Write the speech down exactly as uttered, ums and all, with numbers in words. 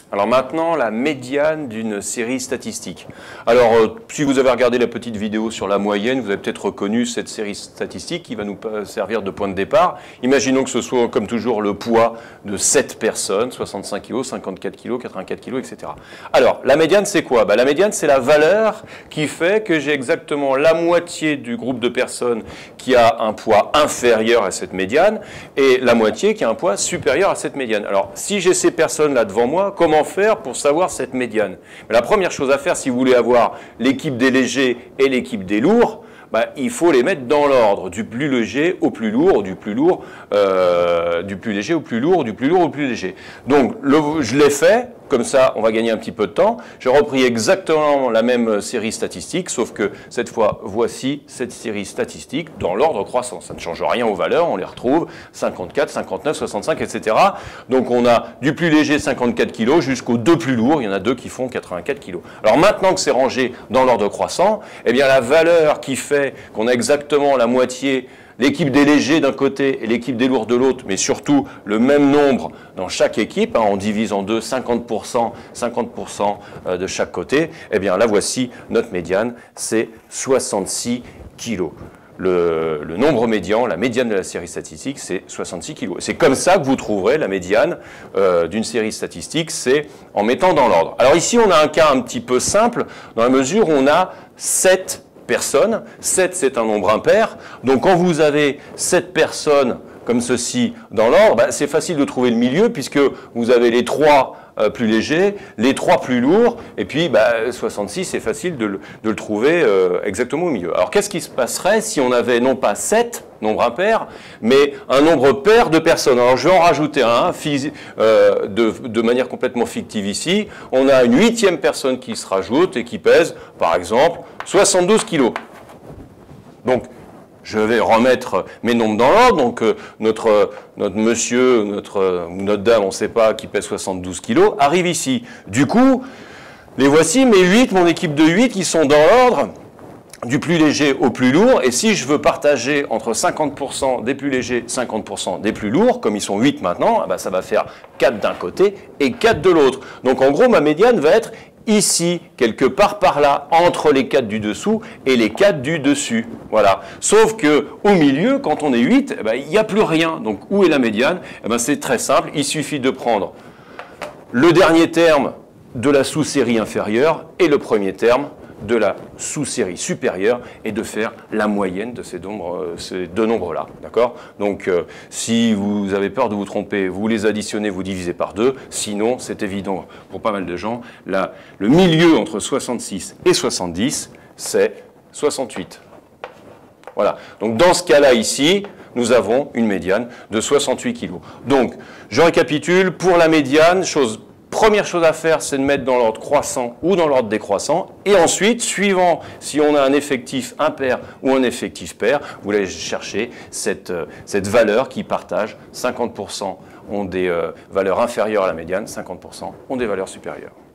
Alors maintenant, la médiane d'une série statistique. Alors, euh, si vous avez regardé la petite vidéo sur la moyenne, vous avez peut-être reconnu cette série statistique qui va nous servir de point de départ. Imaginons que ce soit, comme toujours, le poids de sept personnes, soixante-cinq kilos, cinquante-quatre kilos, quatre-vingt-quatre kilos, et cetera. Alors, la médiane, c'est quoi? Bah, la médiane, c'est la valeur qui fait que j'ai exactement la moitié du groupe de personnes qui a un poids inférieur à cette médiane et la moitié qui a un poids supérieur à cette médiane. Alors, si j'ai ces personnes-là devant moi, comment faire pour savoir cette médiane? La première chose à faire, si vous voulez avoir l'équipe des légers et l'équipe des lourds, bah, il faut les mettre dans l'ordre, du plus léger au plus lourd, du plus lourd, euh, du plus léger au plus lourd, du plus lourd au plus léger. Donc, le, je l'ai fait, comme ça, on va gagner un petit peu de temps. J'ai repris exactement la même série statistique, sauf que cette fois, voici cette série statistique dans l'ordre croissant. Ça ne change rien aux valeurs, on les retrouve, cinquante-quatre, cinquante-neuf, soixante-cinq, et cetera. Donc, on a du plus léger, cinquante-quatre kilos, jusqu'aux deux plus lourds. Il y en a deux qui font quatre-vingt-quatre kilos. Alors, maintenant que c'est rangé dans l'ordre croissant, eh bien, la valeur qui fait qu'on a exactement la moitié, l'équipe des légers d'un côté et l'équipe des lourds de l'autre, mais surtout le même nombre dans chaque équipe, hein, on divise en deux, cinquante pour cent, cinquante pour cent de chaque côté, eh bien là voici notre médiane, c'est soixante-six kilos. Le, le nombre médian, la médiane de la série statistique, c'est soixante-six kilos. C'est comme ça que vous trouverez la médiane euh, d'une série statistique, c'est en mettant dans l'ordre. Alors ici, on a un cas un petit peu simple, dans la mesure où on a sept personnes. sept, c'est un nombre impair. Donc, quand vous avez sept personnes comme ceci dans l'ordre, bah, c'est facile de trouver le milieu puisque vous avez les trois euh, plus légers, les trois plus lourds, et puis bah, soixante-six, c'est facile de le, de le trouver euh, exactement au milieu. Alors, qu'est-ce qui se passerait si on avait non pas sept nombres impairs, mais un nombre pair de personnes? Alors, je vais en rajouter un, euh, de, de manière complètement fictive ici. On a une huitième personne qui se rajoute et qui pèse, par exemple, soixante-douze kilos. Donc, je vais remettre mes nombres dans l'ordre. Donc, euh, notre, notre monsieur notre, ou notre dame, on ne sait pas, qui pèse soixante-douze kilos, arrive ici. Du coup, les voici, mes huit, mon équipe de huit qui sont dans l'ordre du plus léger au plus lourd. Et si je veux partager entre cinquante pour cent des plus légers, cinquante pour cent des plus lourds, comme ils sont huit maintenant, eh ben, ça va faire quatre d'un côté et quatre de l'autre. Donc, en gros, ma médiane va être ici, quelque part par là, entre les quatre du dessous et les quatre du dessus. Voilà. Sauf qu'au milieu, quand on est huit, eh ben, il n'y a plus rien. Donc, où est la médiane? Eh ben, c'est très simple. Il suffit de prendre le dernier terme de la sous-série inférieure et le premier terme de la sous-série supérieure et de faire la moyenne de ces, nombres, ces deux nombres-là. D'accord? Donc, euh, si vous avez peur de vous tromper, vous les additionnez, vous divisez par deux. Sinon, c'est évident pour pas mal de gens, la, le milieu entre soixante-six et soixante-dix, c'est soixante-huit. Voilà. Donc, dans ce cas-là ici, nous avons une médiane de soixante-huit kilos. Donc, je récapitule. Pour la médiane, chose Première chose à faire, c'est de mettre dans l'ordre croissant ou dans l'ordre décroissant. Et ensuite, suivant si on a un effectif impair ou un effectif pair, vous allez chercher cette, cette valeur qui partage. cinquante pour cent ont des euh, valeurs inférieures à la médiane, cinquante pour cent ont des valeurs supérieures.